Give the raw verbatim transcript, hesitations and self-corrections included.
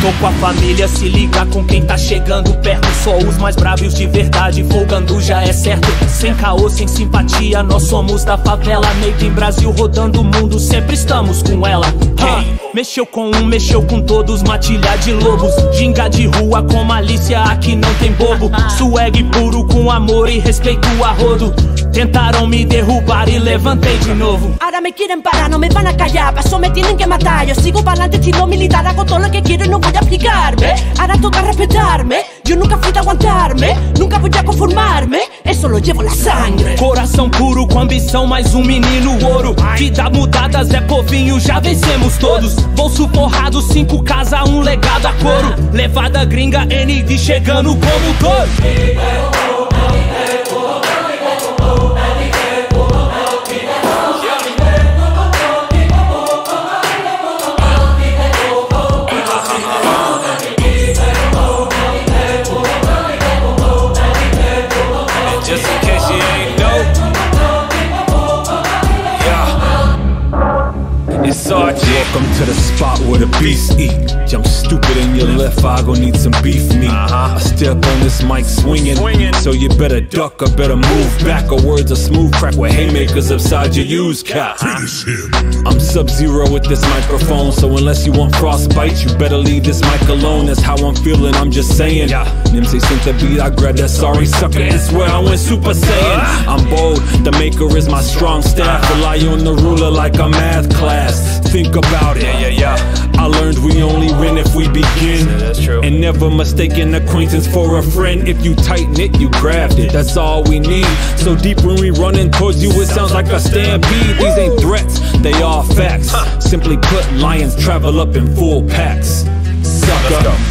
Tô com a família, se liga com quem tá chegando perto. Só os mais bravos de verdade, folgando já é certo. Sem caô, sem simpatia, nós somos da favela. N E D Brasil rodando o mundo, sempre estamos com ela. Quem mexeu com um, mexeu com todos, matilha de lobos. Ginga de rua com malícia, aqui não tem bobo. Swag puro com amor e respeito a rodo. Tentaram me derrubar e levantei de novo. Ahora me quieren parar, no me van a callar. Paso me tienen que matar. Yo sigo para adelante, estilo militar. Hago todo lo que quiero y no voy a explicarme. Ahora toca respetarme. Yo nunca fui de aguantarme. Nunca voy a conformarme. Eso lo llevo la sangre. Coração puro com ambição, mais um menino ouro. Vida mudada, Zé Povinho, já vencemos todos. Bolso forrado, cinco casa, um legado a couro. Levada gringa, N E D chegando como touro. Just in case you ain't know, yeah, it's Archie. Welcome to the spot where the beasts eat. Jump stupid in your left eye, gon' need some beef meat. uh-huh. I step on this mic swinging, swinging, so you better duck or better move back. Or words are smooth crack with haymakers upside your used cap. I'm sub-zero with this microphone, so unless you want frostbite, you better leave this mic alone. That's how I'm feeling, I'm just saying. yeah. Nimsay sent the beat, I grabbed that sorry sucker and swear I went Super Saiyan. I'm bold, the maker is my strong staff. Rely on the ruler like a math class. Think about it, yeah, yeah, yeah. I learned we only win if we begin. Yeah, that's true. And never mistake an acquaintance for a friend. If you tighten it, you grabbed it, that's all we need. So deep when we running towards you, it sounds like a stampede. These ain't threats, they are facts. Simply put, lions travel up in full packs. Sucker.